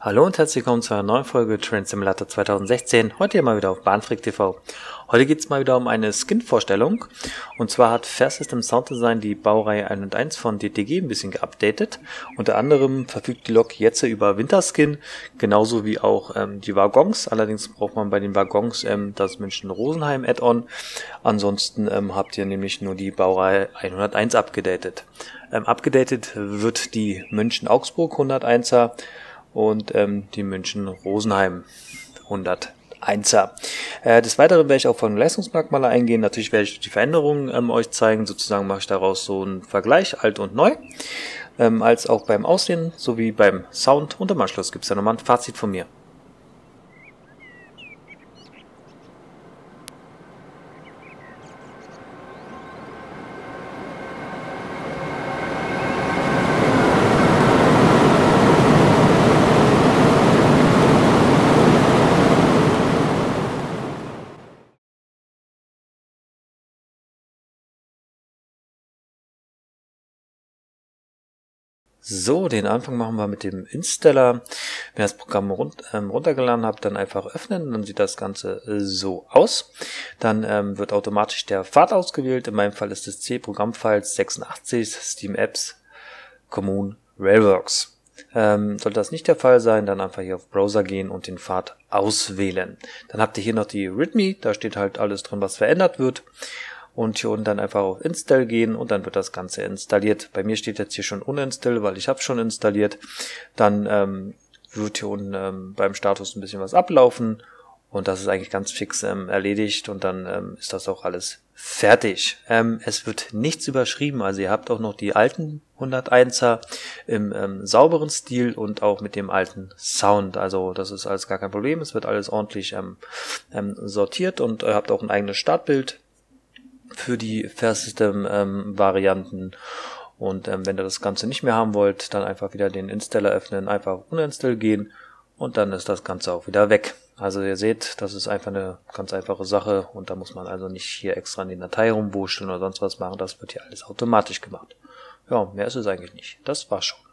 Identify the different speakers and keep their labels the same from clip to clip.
Speaker 1: Hallo und herzlich willkommen zu einer neuen Folge Train Simulator 2016. Heute hier mal wieder auf Bahnfreak TV. Heute geht es mal wieder um eine Skin-Vorstellung. Und zwar hat Fair System Sound Design die Baureihe 101 von DTG ein bisschen geupdatet. Unter anderem verfügt die Lok jetzt über Winterskin, genauso wie auch die Waggons. Allerdings braucht man bei den Waggons das München-Rosenheim Add-on. Ansonsten habt ihr nämlich nur die Baureihe 101 abgedatet. Abgedatet wird die München-Augsburg 101er. Und die München-Rosenheim 101er. Des Weiteren werde ich auch von Leistungsmerkmale eingehen. Natürlich werde ich die Veränderungen euch zeigen. Sozusagen mache ich daraus so einen Vergleich, alt und neu. Als auch beim Aussehen sowie beim Sound. Und am Anschluss gibt es dann nochmal ein Fazit von mir. So, den Anfang machen wir mit dem Installer. Wenn ihr das Programm runtergeladen habt, dann einfach öffnen, dann sieht das Ganze so aus. Dann wird automatisch der Pfad ausgewählt. In meinem Fall ist es C-Programmfiles 86 Steam Apps Commune Railworks. Sollte das nicht der Fall sein, dann einfach hier auf Browser gehen und den Pfad auswählen. Dann habt ihr hier noch die README, da steht halt alles drin, was verändert wird. Und hier unten dann einfach auf Install gehen und dann wird das Ganze installiert. Bei mir steht jetzt hier schon Uninstall, weil ich habe schon installiert. Dann wird hier unten beim Status ein bisschen was ablaufen und das ist eigentlich ganz fix erledigt und dann ist das auch alles fertig. Es wird nichts überschrieben, also ihr habt auch noch die alten 101er im sauberen Stil und auch mit dem alten Sound. Also das ist alles gar kein Problem, es wird alles ordentlich sortiert und ihr habt auch ein eigenes Startbild für die Fair System Varianten und wenn ihr das Ganze nicht mehr haben wollt, dann einfach wieder den Installer öffnen, einfach uninstall gehen und dann ist das Ganze auch wieder weg. Also ihr seht, das ist einfach eine ganz einfache Sache und da muss man also nicht hier extra in die Datei rumwurschteln oder sonst was machen, das wird hier alles automatisch gemacht. Ja, mehr ist es eigentlich nicht. Das war's schon.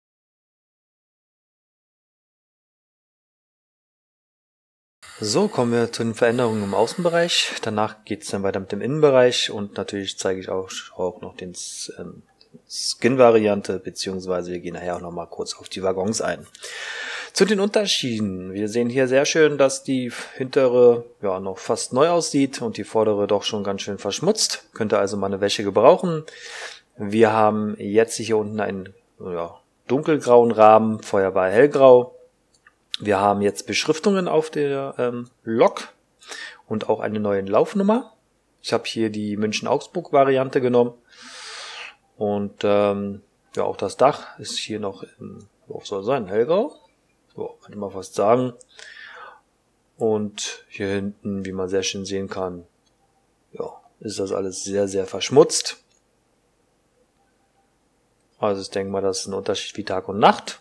Speaker 1: So, kommen wir zu den Veränderungen im Außenbereich. Danach geht es dann weiter mit dem Innenbereich und natürlich zeige ich auch noch den Skin-Variante, beziehungsweise wir gehen nachher auch noch mal kurz auf die Waggons ein. Zu den Unterschieden. Wir sehen hier sehr schön, dass die hintere ja noch fast neu aussieht und die vordere doch schon ganz schön verschmutzt. Könnte also mal eine Wäsche gebrauchen. Wir haben jetzt hier unten einen dunkelgrauen Rahmen, vorher war hellgrau. Wir haben jetzt Beschriftungen auf der Lok und auch eine neue Laufnummer. Ich habe hier die München-Augsburg-Variante genommen. Und auch das Dach ist hier noch wo soll es sein? Hellgrau? So, kann ich mal fast sagen. Und hier hinten, wie man sehr schön sehen kann, ist das alles sehr, sehr verschmutzt. Also ich denke mal, das ist ein Unterschied wie Tag und Nacht.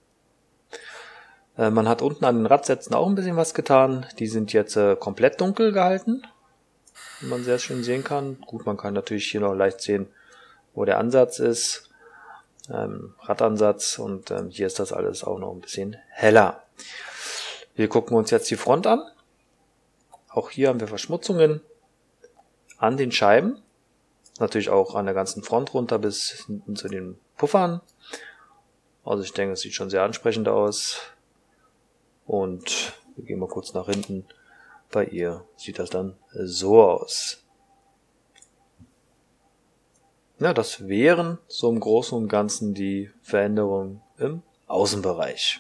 Speaker 1: Man hat unten an den Radsätzen auch ein bisschen was getan. Die sind jetzt komplett dunkel gehalten, wie man sehr schön sehen kann. Gut, man kann natürlich hier noch leicht sehen, wo der Ansatz ist, Radansatz und hier ist das alles auch noch ein bisschen heller. Wir gucken uns jetzt die Front an. Auch hier haben wir Verschmutzungen an den Scheiben, natürlich auch an der ganzen Front runter bis hinten zu den Puffern. Also ich denke, es sieht schon sehr ansprechend aus. Und wir gehen mal kurz nach hinten. Bei ihr sieht das dann so aus. Ja, das wären so im Großen und Ganzen die Veränderungen im Außenbereich.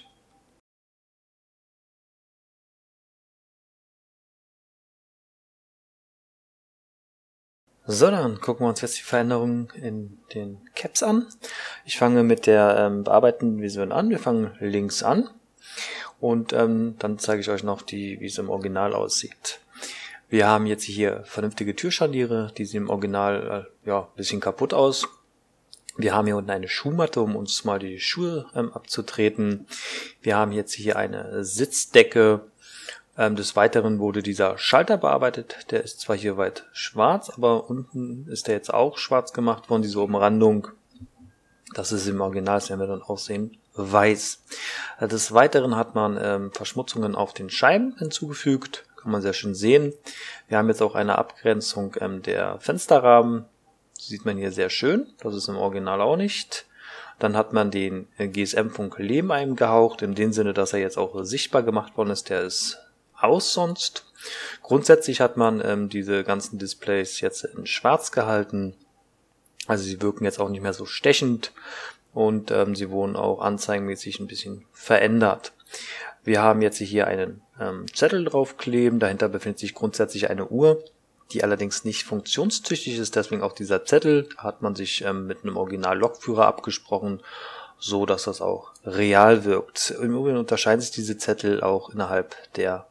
Speaker 1: So, dann gucken wir uns jetzt die Veränderungen in den Caps an. Ich fange mit der bearbeitenden Version an. Wir fangen links an. Und dann zeige ich euch noch, wie es im Original aussieht. Wir haben jetzt hier vernünftige Türscharniere, die sehen im Original ein bisschen kaputt aus. Wir haben hier unten eine Schuhmatte, um uns mal die Schuhe abzutreten. Wir haben jetzt hier eine Sitzdecke. Des Weiteren wurde dieser Schalter bearbeitet. Der ist zwar hier weit schwarz, aber unten ist der jetzt auch schwarz gemacht worden, diese Umrandung. Das ist im Original, das werden wir dann auch sehen, weiß. Des Weiteren hat man Verschmutzungen auf den Scheiben hinzugefügt, kann man sehr schön sehen. Wir haben jetzt auch eine Abgrenzung der Fensterrahmen, sieht man hier sehr schön, das ist im Original auch nicht. Dann hat man den GSM-Funk Lehm eingehaucht, in dem Sinne, dass er jetzt auch sichtbar gemacht worden ist, der ist aus sonst. Grundsätzlich hat man diese ganzen Displays jetzt in schwarz gehalten, also sie wirken jetzt auch nicht mehr so stechend und sie wurden auch anzeigenmäßig ein bisschen verändert. Wir haben jetzt hier einen Zettel draufkleben, dahinter befindet sich grundsätzlich eine Uhr, die allerdings nicht funktionstüchtig ist, deswegen auch dieser Zettel, hat man sich mit einem Original-Lokführer abgesprochen, so dass das auch real wirkt. Im Übrigen unterscheiden sich diese Zettel auch innerhalb der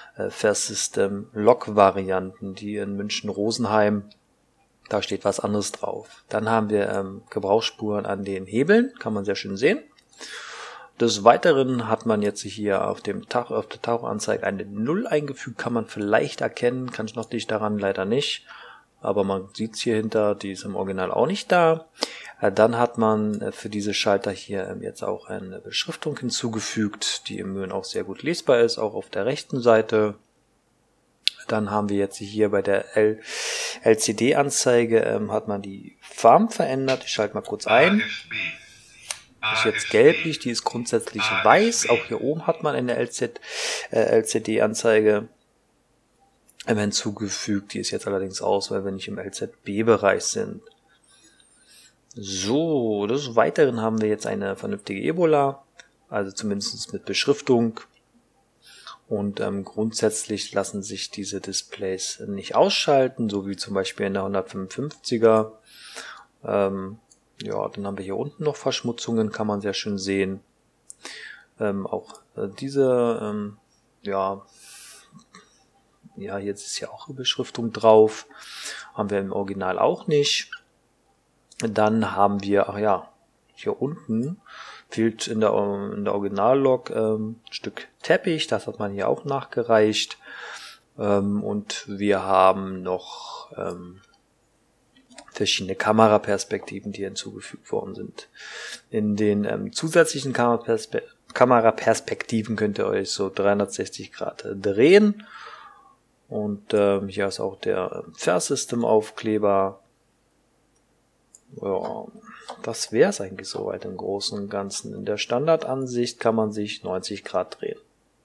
Speaker 1: Fairsystem-Lok-Varianten, die in München-Rosenheim, da steht was anderes drauf. Dann haben wir Gebrauchsspuren an den Hebeln, kann man sehr schön sehen. Des Weiteren hat man jetzt hier auf der Tauchanzeige eine 0 eingefügt, kann man vielleicht erkennen, kann ich noch nicht daran, leider nicht. Aber man sieht es hier hinter, die ist im Original auch nicht da. Dann hat man für diese Schalter hier jetzt auch eine Beschriftung hinzugefügt, die im Übrigen auch sehr gut lesbar ist, auch auf der rechten Seite. Dann haben wir jetzt hier bei der LCD-Anzeige hat man die Farben verändert. Ich schalte mal kurz ein. Das ist jetzt gelblich, die ist grundsätzlich weiß. Auch hier oben hat man eine LCD-Anzeige hinzugefügt. Die ist jetzt allerdings aus, weil wir nicht im LZB-Bereich sind. So, des Weiteren haben wir jetzt eine vernünftige Ebola, also zumindest mit Beschriftung. Und grundsätzlich lassen sich diese Displays nicht ausschalten, so wie zum Beispiel in der 155er. Ja, dann haben wir hier unten noch Verschmutzungen, kann man sehr schön sehen. Auch diese, ja, jetzt ist ja auch eine Beschriftung drauf. Haben wir im Original auch nicht. Dann haben wir, ach ja, hier unten fehlt in der Originallok ein Stück Teppich, das hat man hier auch nachgereicht. Und wir haben noch verschiedene Kameraperspektiven, die hinzugefügt worden sind. In den zusätzlichen Kameraperspektiven könnt ihr euch so 360 Grad drehen. Und hier ist auch der Fairsystem-Aufkleber. Ja, das wäre es eigentlich soweit im Großen und Ganzen. In der Standardansicht kann man sich 90 Grad drehen.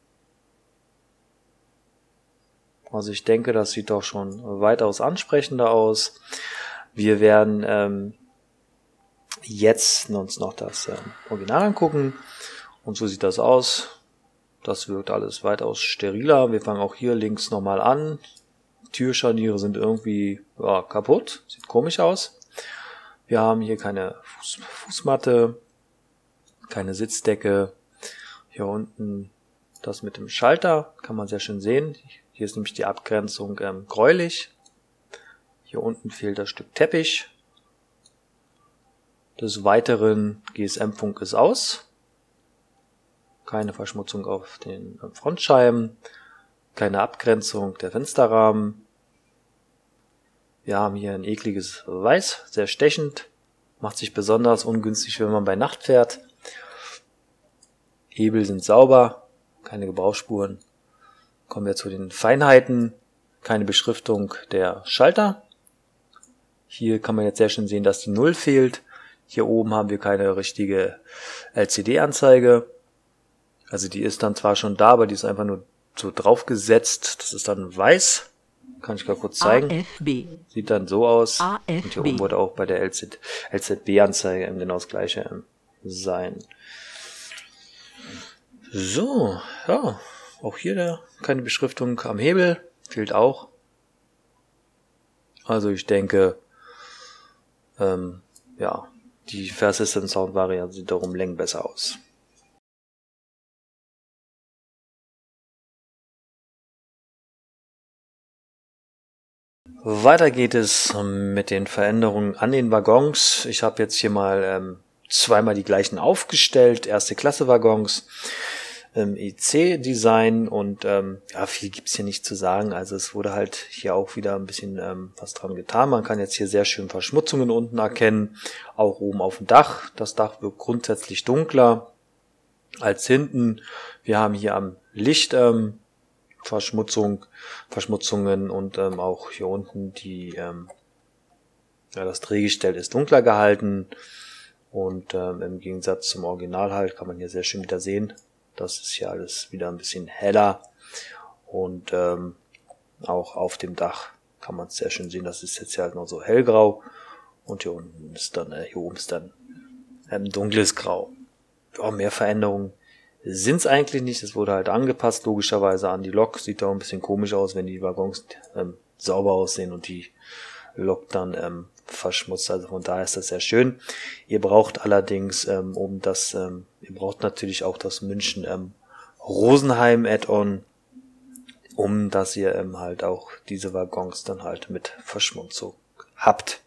Speaker 1: Also ich denke, das sieht doch schon weitaus ansprechender aus. Wir werden jetzt uns noch das Original angucken. Und so sieht das aus. Das wirkt alles weitaus steriler. Wir fangen auch hier links nochmal an. Türscharniere sind irgendwie kaputt. Sieht komisch aus. Wir haben hier keine Fußmatte, keine Sitzdecke. Hier unten das mit dem Schalter, kann man sehr schön sehen. Hier ist nämlich die Abgrenzung gräulich. Hier unten fehlt das Stück Teppich. Des Weiteren GSM-Funk ist aus. Keine Verschmutzung auf den Frontscheiben. Keine Abgrenzung der Fensterrahmen. Wir haben hier ein ekliges Weiß, sehr stechend. Macht sich besonders ungünstig, wenn man bei Nacht fährt. Hebel sind sauber, keine Gebrauchsspuren. Kommen wir zu den Feinheiten. Keine Beschriftung der Schalter. Hier kann man jetzt sehr schön sehen, dass die 0 fehlt. Hier oben haben wir keine richtige LCD-Anzeige. Also die ist dann zwar schon da, aber die ist einfach nur so draufgesetzt. Das ist dann weiß. Kann ich gar kurz zeigen. AFB. Sieht dann so aus. AFB. Und hier oben wurde auch bei der LZB-Anzeige genau das gleiche sein. So, ja. Auch hier keine Beschriftung am Hebel. Fehlt auch. Also ich denke, ja, die Fairsystem Sound Variante sieht doch um Längen besser aus. Weiter geht es mit den Veränderungen an den Waggons. Ich habe jetzt hier mal zweimal die gleichen aufgestellt. Erste Klasse Waggons, EC-Design und ja, viel gibt's hier nicht zu sagen. Also es wurde halt hier auch wieder ein bisschen was dran getan. Man kann jetzt hier sehr schön Verschmutzungen unten erkennen, auch oben auf dem Dach. Das Dach wird grundsätzlich dunkler. als hinten. Wir haben hier am Licht Verschmutzungen und auch hier unten das Drehgestell ist dunkler gehalten und im Gegensatz zum Original halt kann man hier sehr schön wieder sehen, das ist hier alles wieder ein bisschen heller und auch auf dem Dach kann man es sehr schön sehen, das ist jetzt hier halt noch so hellgrau und hier unten ist dann, hier oben ist dann dunkles Grau. Ja, mehr Veränderungen sind es eigentlich nicht. Es wurde halt angepasst, logischerweise an die Lok. Sieht auch ein bisschen komisch aus, wenn die Waggons sauber aussehen und die Lok dann verschmutzt. Also von daher ist das sehr schön. Ihr braucht allerdings, ihr braucht natürlich auch das München Rosenheim Add-on, um dass ihr halt auch diese Waggons dann halt mit Verschmutzung habt.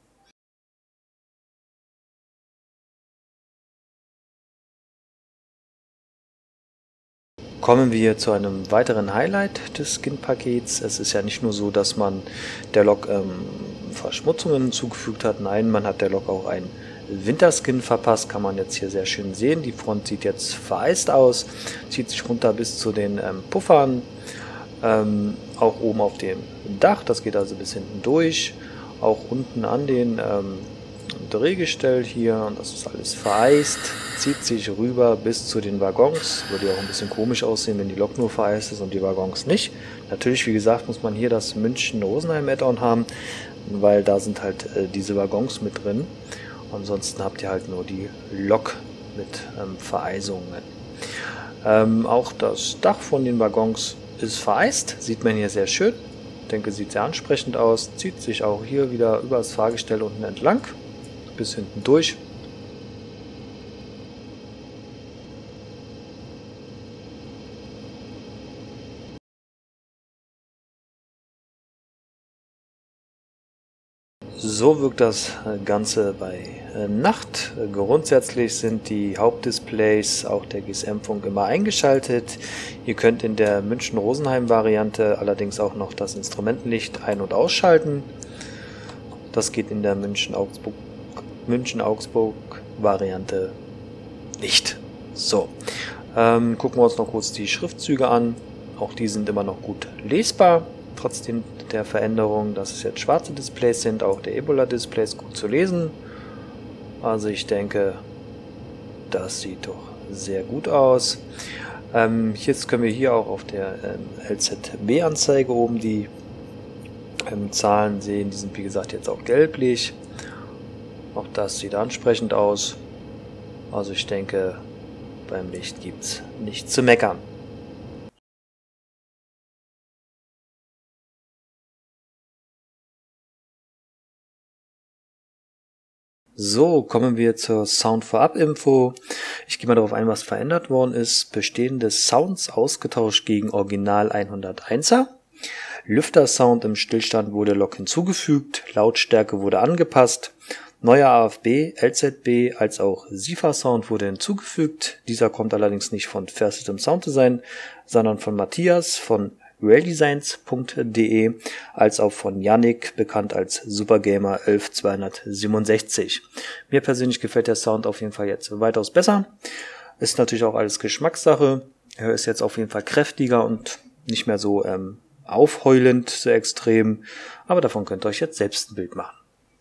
Speaker 1: Kommen wir zu einem weiteren Highlight des Skin-Pakets. Es ist ja nicht nur so, dass man der Lok Verschmutzungen zugefügt hat. Nein, man hat der Lok auch einen Winterskin verpasst. Kann man jetzt hier sehr schön sehen. Die Front sieht jetzt vereist aus, zieht sich runter bis zu den Puffern. Auch oben auf dem Dach, das geht also bis hinten durch. Auch unten an den Drehgestell hier, und das ist alles vereist, zieht sich rüber bis zu den Waggons. Würde ja auch ein bisschen komisch aussehen, wenn die Lok nur vereist ist und die Waggons nicht. Natürlich, wie gesagt, muss man hier das München Rosenheim Add-on haben, weil da sind halt diese Waggons mit drin. Ansonsten habt ihr halt nur die Lok mit Vereisungen. Auch das Dach von den Waggons ist vereist, sieht man hier sehr schön. Ich denke, sieht sehr ansprechend aus, zieht sich auch hier wieder über das Fahrgestell unten entlang, bis hinten durch. So wirkt das Ganze bei Nacht. Grundsätzlich sind die Hauptdisplays, auch der GSM-Funk, immer eingeschaltet. Ihr könnt in der München-Rosenheim-Variante allerdings auch noch das Instrumentenlicht ein- und ausschalten. Das geht in der München-Augsburg-Variante nicht. So, gucken wir uns noch kurz die Schriftzüge an. Auch die sind immer noch gut lesbar, trotzdem der Veränderung, dass es jetzt schwarze Displays sind. Auch der Ebola-Display ist gut zu lesen. Also ich denke, das sieht doch sehr gut aus. Jetzt können wir hier auch auf der LZB-Anzeige oben die Zahlen sehen. Die sind wie gesagt jetzt auch gelblich. Auch das sieht ansprechend aus. Also ich denke, beim Licht gibt es nichts zu meckern. So, kommen wir zur Sound-Vorab-Info. Ich gehe mal darauf ein, was verändert worden ist. Bestehende Sounds ausgetauscht gegen Original 101er. Lüftersound im Stillstand wurde Lok hinzugefügt. Lautstärke wurde angepasst. Neuer AFB, LZB als auch SIFA-Sound wurde hinzugefügt. Dieser kommt allerdings nicht von Fair System Sound Design, sondern von Matthias von realdesigns.de, als auch von Yannick, bekannt als Supergamer 11267. Mir persönlich gefällt der Sound auf jeden Fall jetzt weitaus besser. Ist natürlich auch alles Geschmackssache. Er ist jetzt auf jeden Fall kräftiger und nicht mehr so aufheulend, so extrem. Aber davon könnt ihr euch jetzt selbst ein Bild machen.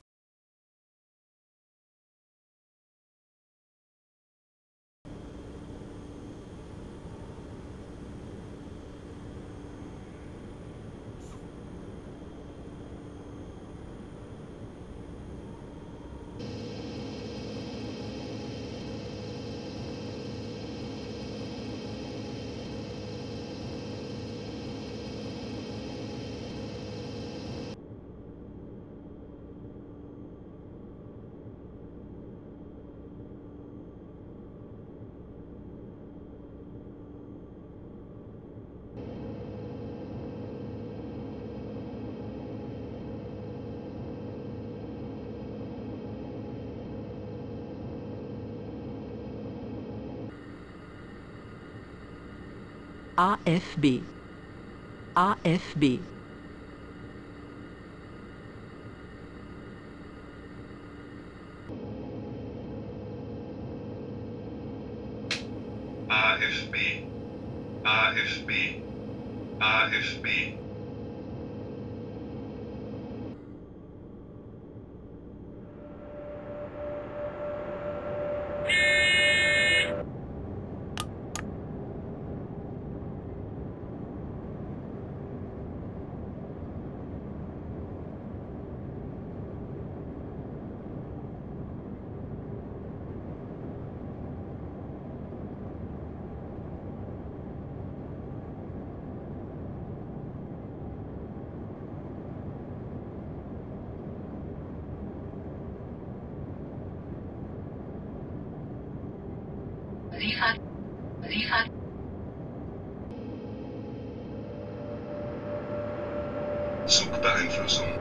Speaker 2: AFB. AFB.
Speaker 3: AFB. AFB.
Speaker 4: Liefert.
Speaker 3: Zugbeeinflussung.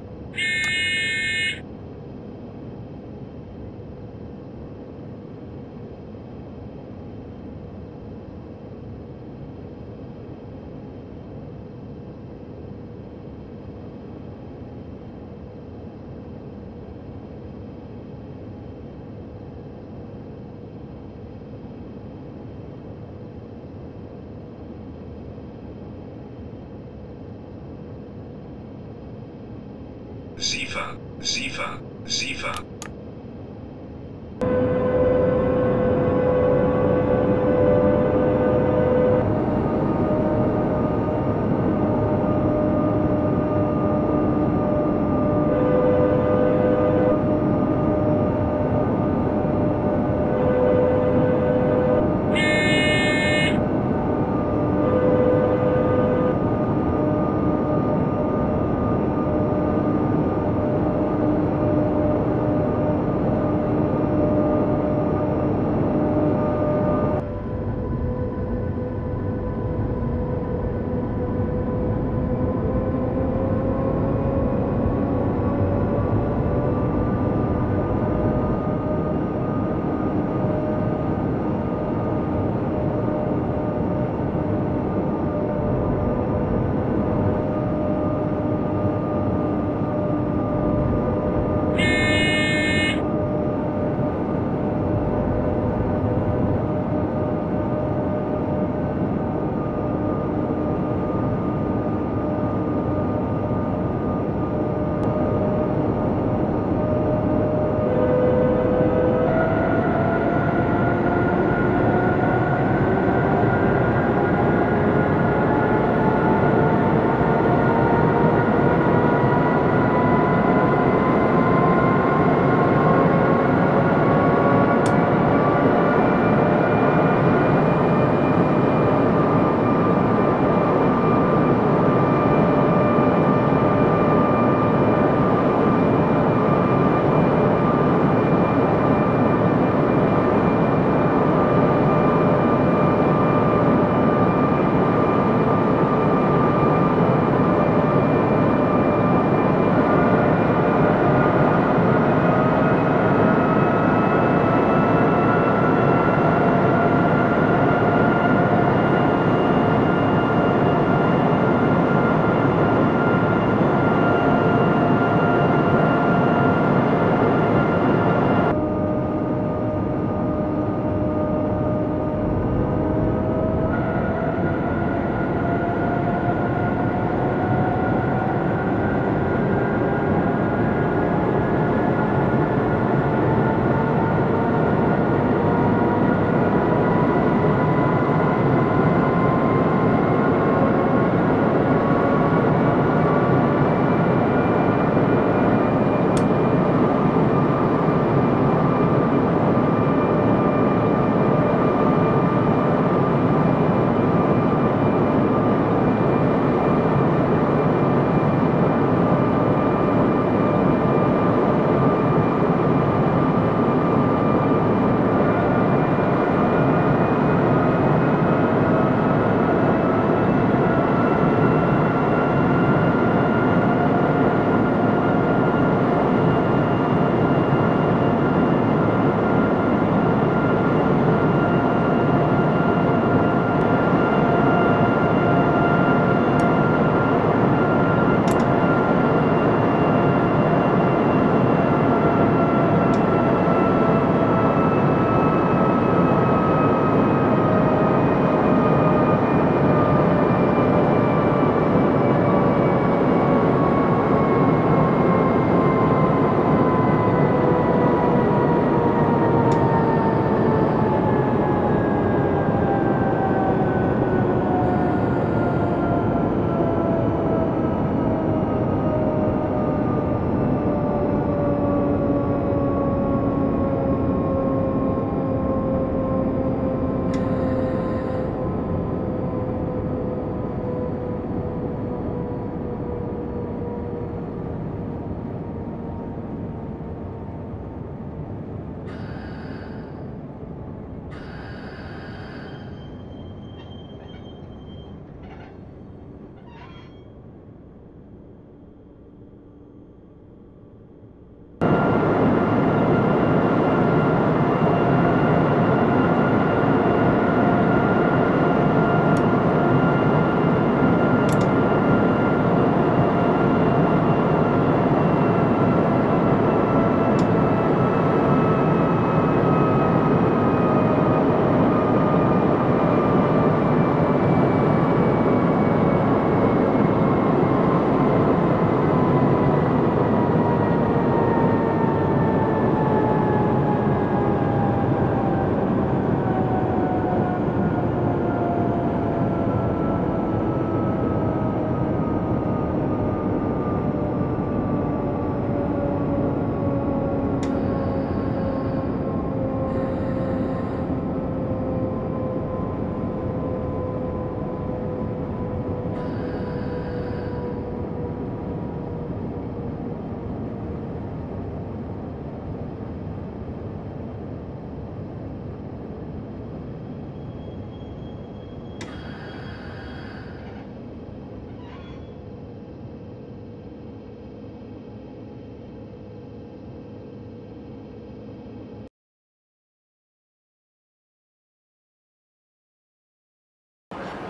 Speaker 3: SIFA.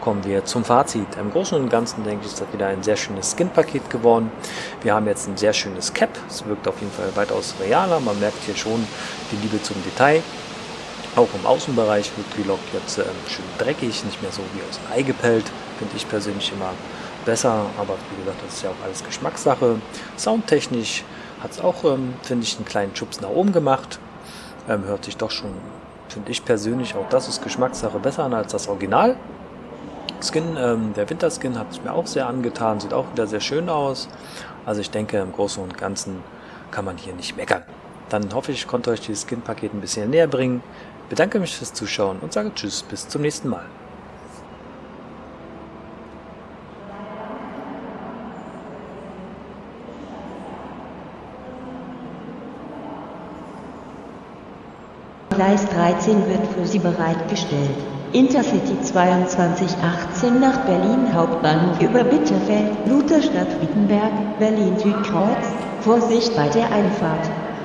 Speaker 1: kommen wir zum Fazit. Im Großen und Ganzen denke ich, ist das wieder ein sehr schönes Skin-Paket geworden. Wir haben jetzt ein sehr schönes Cap. Es wirkt auf jeden Fall weitaus realer. Man merkt hier schon die Liebe zum Detail. Auch im Außenbereich wirkt die Lok jetzt schön dreckig, nicht mehr so wie aus dem Ei gepellt. Finde ich persönlich immer besser, aber wie gesagt, das ist ja auch alles Geschmackssache. Soundtechnisch hat es auch, finde ich, einen kleinen Schubs nach oben gemacht. Hört sich doch schon, finde ich persönlich, auch das ist Geschmackssache, besser an als das Original. Skin, der Winterskin hat es mir auch sehr angetan, sieht auch wieder sehr schön aus. Also ich denke, im Großen und Ganzen kann man hier nicht meckern. Dann hoffe ich, ich konnte euch dieses Skin-Paket ein bisschen näher bringen. Bedanke mich fürs Zuschauen und sage Tschüss, bis zum nächsten Mal.
Speaker 4: Gleis 13 wird für Sie bereitgestellt. Intercity 2218 nach Berlin Hauptbahnhof über Bitterfeld, Lutherstadt-Wittenberg, Berlin Südkreuz. Vorsicht bei der Einfahrt.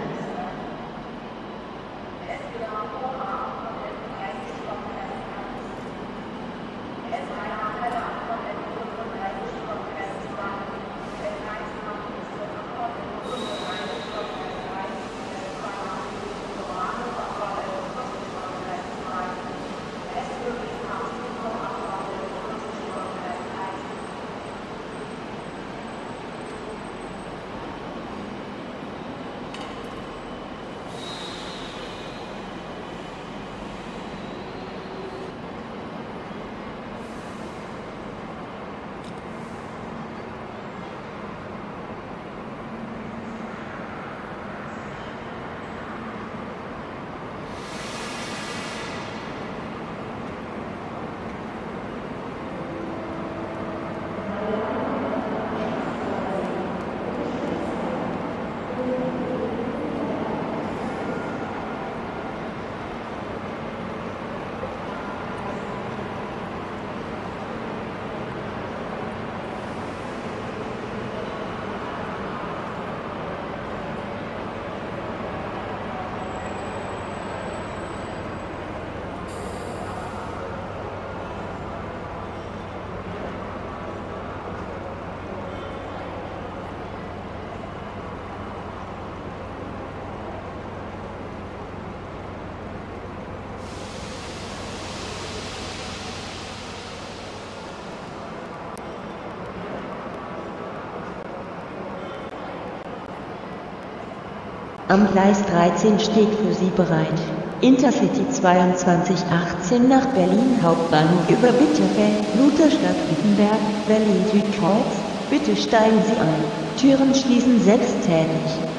Speaker 4: Am Gleis 13 steht für Sie bereit. Intercity 2218 nach Berlin Hauptbahnhof über Bitterfeld, Lutherstadt-Wittenberg, Berlin Südkreuz. Bitte steigen Sie ein. Türen schließen selbsttätig.